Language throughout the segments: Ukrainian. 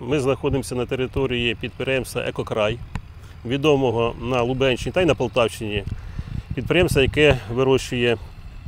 Ми знаходимося на території підприємства «Екокрай», відомого на Лубенщині та й на Полтавщині. Підприємство, яке вирощує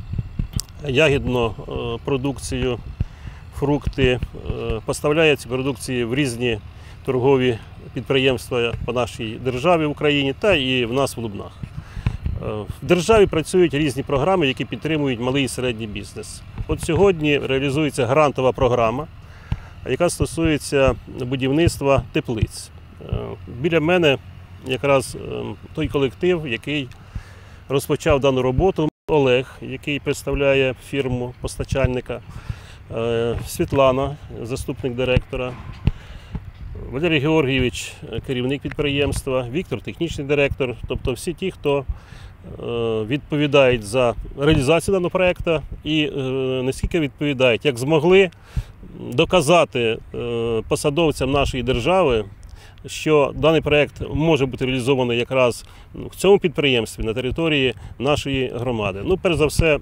ягідну продукцію, фрукти, поставляє ці продукції в різні торгові підприємства по нашій державі в Україні та і в нас в Лубнах. В державі працюють різні програми, які підтримують малий і середній бізнес. От сьогодні реалізується грантова програма, яка стосується будівництва теплиць. Біля мене якраз той колектив, який розпочав дану роботу. Олег, який представляє фірму постачальника, Світлана, заступник директора, Валерій Георгійович, керівник підприємства, Віктор, технічний директор. Тобто всі ті, хто відповідають за реалізацію даного проєкту і не скільки відповідають, як змогли доказати посадовцям нашої держави, що даний проєкт може бути реалізований якраз в цьому підприємстві на території нашої громади. Ну, перш за все,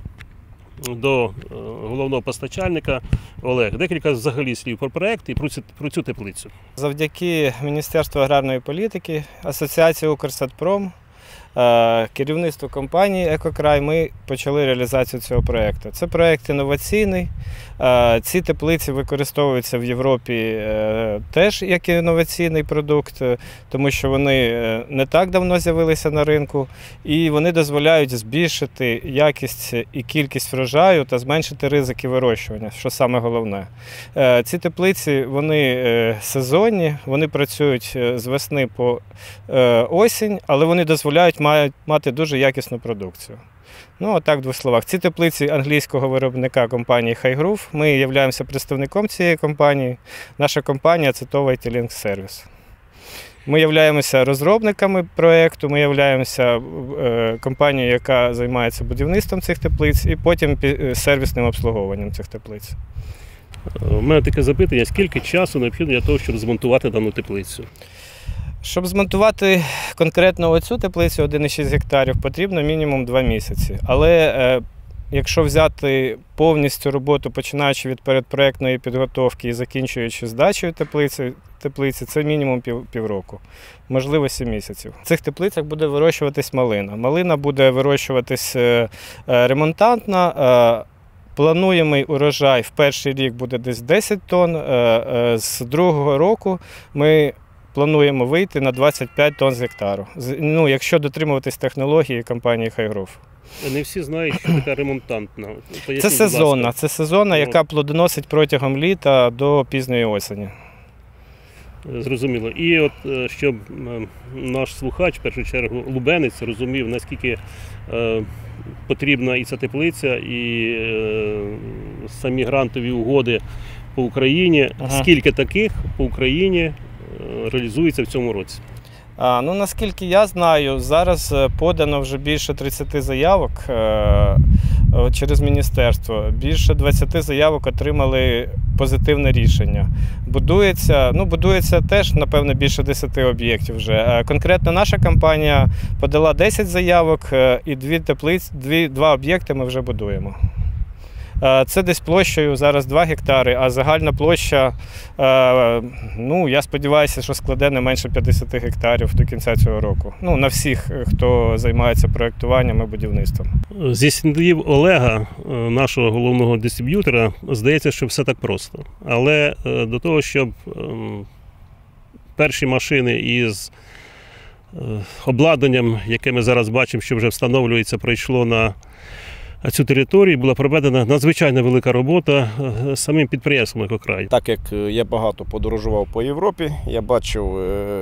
до головного постачальника. Олег, декілька взагалі слів про проєкт і про цю теплицю. Завдяки Міністерству аграрної політики, Асоціації «Укрсадпром», керівництву компанії «Екокрай» ми почали реалізацію цього проєкту. Це проєкт інноваційний. Ці теплиці використовуються в Європі теж як інноваційний продукт, тому що вони не так давно з'явилися на ринку і вони дозволяють збільшити якість і кількість врожаю та зменшити ризики вирощування, що саме головне. Ці теплиці, вони сезонні, вони працюють з весни по осінь, але вони дозволяють мати дуже якісну продукцію. Ну, отак в двох словах. Ці теплиці англійського виробника компанії Highgroove. Ми являємося представником цієї компанії. Наша компанія – це ТОВ «IT-Link Service». Ми являємося розробниками проєкту, ми являємося компанією, яка займається будівництвом цих теплиць і потім сервісним обслуговуванням цих теплиць. У мене таке запитання, скільки часу необхідно для того, щоб змонтувати дану теплицю? Щоб змонтувати конкретно оцю теплицю 1,6 гектарів, потрібно мінімум 2 місяці. Але якщо взяти повністю роботу, починаючи від передпроєктної підготовки і закінчуючи здачею теплиці, це мінімум півроку, можливо 7 місяців. В цих теплицях буде вирощуватись малина. Малина буде вирощуватись ремонтантна. Плануємий урожай в перший рік буде десь 10 тонн, з другого року ми плануємо вийти на 25 тонн з гектару, ну, якщо дотримуватись технології компанії Highgroove. Не всі знають, що така ремонтантна. Це сезонна, яка плодоносить протягом літа до пізньої осені. Зрозуміло. І от, щоб наш слухач, в першу чергу лубенець, розумів, наскільки потрібна і ця теплиця, і самі грантові угоди по Україні. Скільки таких по Україні реалізується в цьому році? Ну, наскільки я знаю, зараз подано вже більше 30 заявок через міністерство. Більше 20 заявок отримали позитивне рішення. Будується теж, напевно, більше 10 об'єктів вже. Конкретно наша компанія подала 10 заявок і 2 об'єкти ми вже будуємо. Це десь площею зараз 2 гектари, а загальна площа, ну, я сподіваюся, що складе не менше 50 гектарів до кінця цього року. Ну, на всіх, хто займається проєктуванням і будівництвом. Зі слів Олега, нашого головного дистриб'ютора, здається, що все так просто. Але до того, щоб перші машини із обладнанням, яке ми зараз бачимо, що вже встановлюється, пройшло на цю територію, була проведена надзвичайно велика робота самим підприємством «Екокрай». Так як я багато подорожував по Європі, я бачив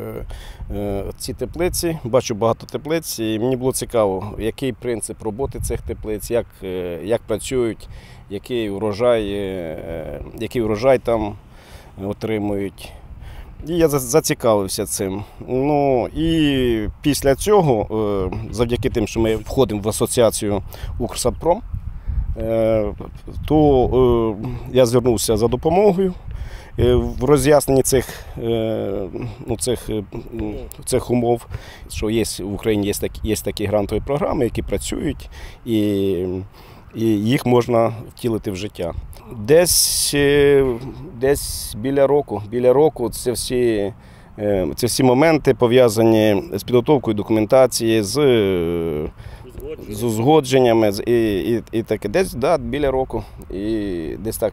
ці теплиці, бачу багато теплиць, і мені було цікаво, який принцип роботи цих теплиць, як працюють, який урожай там отримують. І я зацікавився цим. Ну, і після цього, завдяки тим, що ми входимо в асоціацію «Укрсадпром», то я звернувся за допомогою в роз'ясненні цих умов, що в Україні є такі грантові програми, які працюють. І і їх можна втілити в життя. Десь біля року це всі моменти пов'язані з підготовкою документації, з узгодженнями і таке. Десь біля року. І десь так.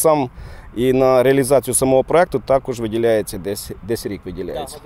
І на реалізацію самого проєкту також виділяється десь рік виділяється.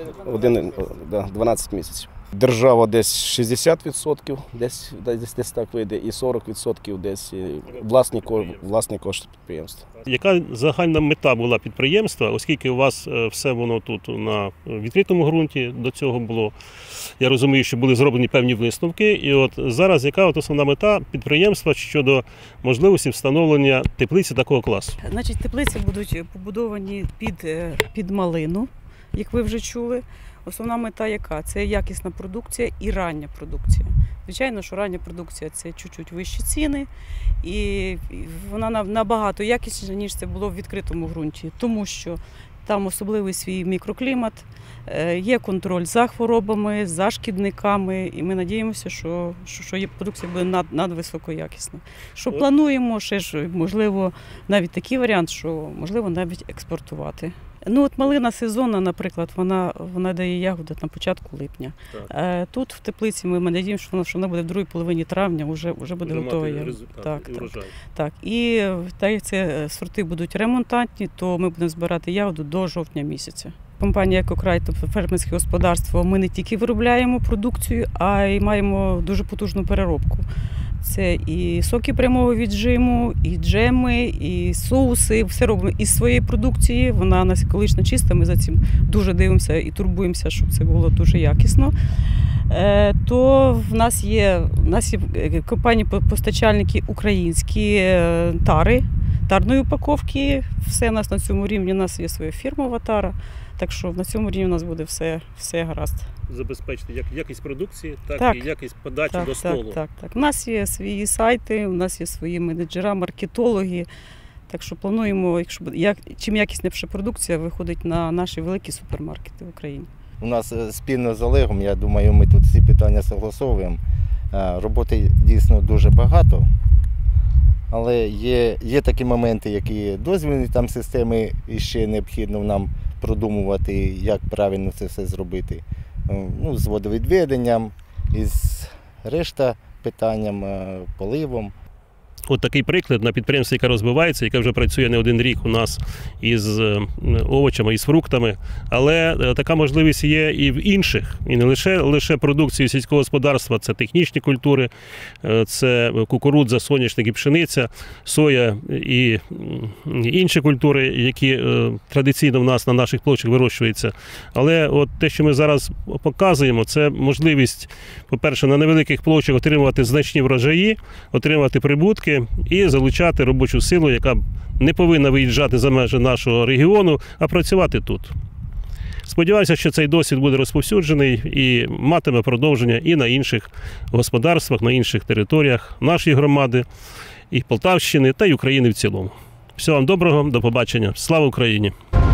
12 місяців. Держава десь 60%, десь так вийде, і 40% десь власні кошти підприємства. Яка загальна мета була підприємства, оскільки у вас все воно тут на відкритому ґрунті до цього було? Я розумію, що були зроблені певні висновки. І от зараз яка основна мета підприємства щодо можливості встановлення теплиці такого класу? Значить, теплиці будуть побудовані під малину, як ви вже чули. Основна мета яка? Це якісна продукція і рання продукція. Звичайно, що рання продукція – це чуть-чуть вищі ціни, і вона набагато якісніша, ніж це було в відкритому ґрунті, тому що там особливий свій мікроклімат, є контроль за хворобами, за шкідниками, і ми надіємося, що продукція буде надвисокоякісна. Що плануємо, ще ж, можливо, навіть такий варіант, що можливо навіть експортувати. Ну от малина сезонна, наприклад, вона дає ягоди на початку липня. Тут в теплиці ми надіємося, що вона буде в другій половині травня, вже буде готова ягода. Так. І так як це сорти будуть ремонтантні, то ми будемо збирати ягоду до жовтня місяця. Компанія «Екокрай», тобто фермерське господарство, ми не тільки виробляємо продукцію, а й маємо дуже потужну переробку. Це і соки прямого віджиму, і джеми, і соуси. Все робимо із своєї продукції. Вона у нас екологічно чиста, ми за цим дуже дивимося і турбуємося, щоб це було дуже якісно. То в нас є компанії-постачальники українські тари, тарної упаковки. Все у нас на цьому рівні, у нас є своя фірмова тара. Так що на цьому рівні у нас буде все гаразд. Забезпечити як якість продукції, так і якість подачі до столу. Так. У нас є свої сайти, у нас є свої менеджери, маркетологи. Так що плануємо, чим якісніша продукція виходить на наші великі супермаркети в Україні. У нас спільно з Олегом, я думаю, ми тут всі питання согласовуємо. Роботи дійсно дуже багато, але є такі моменти, які дозвільні там системи, і ще необхідно нам продумувати, як правильно це все зробити. З водовідведенням, із решта питанням, поливом. От такий приклад на підприємстві, яке розвивається, яке вже працює не один рік у нас із овочами, із фруктами. Але така можливість є і в інших. І не лише продукції сільського господарства, це технічні культури, це кукурудза, соняшник і пшениця, соя і інші культури, які традиційно в нас на наших площах вирощуються. Але от те, що ми зараз показуємо, це можливість, по-перше, на невеликих площах отримувати значні врожаї, отримати прибутки, і залучати робочу силу, яка не повинна виїжджати за межі нашого регіону, а працювати тут. Сподіваюся, що цей досвід буде розповсюджений і матиме продовження і на інших господарствах, на інших територіях нашої громади, і Полтавщини, та й України в цілому. Всього вам доброго, до побачення. Слава Україні!